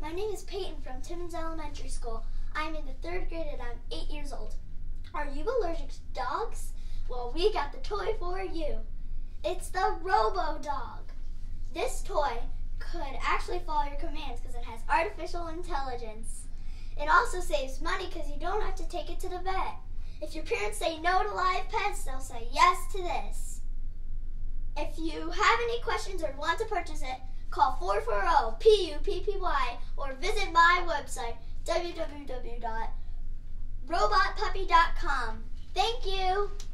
My name is Peyton from Timmins Elementary School. I'm in the 3rd grade and I'm 8 years old. Are you allergic to dogs? Well, we got the toy for you. It's the Robo dog. This toy could actually follow your commands because it has artificial intelligence. It also saves money because you don't have to take it to the vet. If your parents say no to live pets, they'll say yes to this. If you have any questions or want to purchase it, call 440-PUPPY or visit my website, www.robotpuppy.com. Thank you.